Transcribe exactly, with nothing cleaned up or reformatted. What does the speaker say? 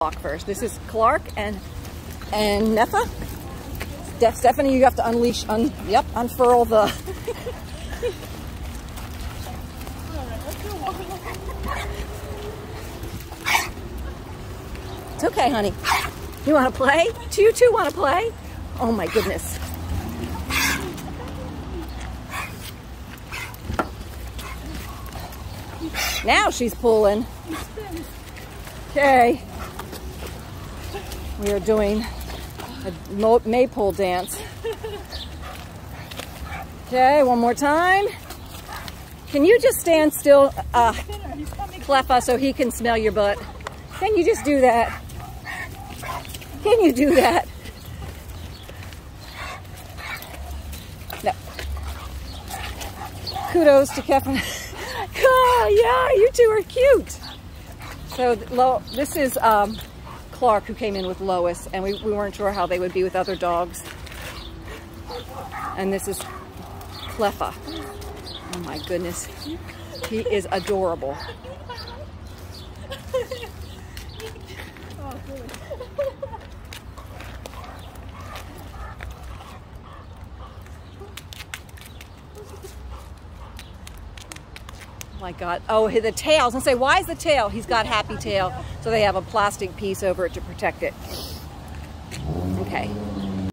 First, this is Clark and and Neffa. Steph, Stephanie, you have to unleash, un, yep, unfurl the. It's okay, honey. You want to play? Do you two want to play? Oh my goodness. Now she's pulling. Okay. We are doing a maypole dance. Okay, one more time. Can you just stand still, uh, Cleffa, so he can smell your butt? Can you just do that? Can you do that? No. Kudos to Kevin. Oh, yeah, you two are cute. So this is um, Clark, who came in with Lois, and we, we weren't sure how they would be with other dogs. And this is Cleffa. Oh my goodness. He is adorable. Oh my God. Oh, the tail. I was gonna say, why is the tail? He's got happy tail. So they have a plastic piece over it to protect it. Okay.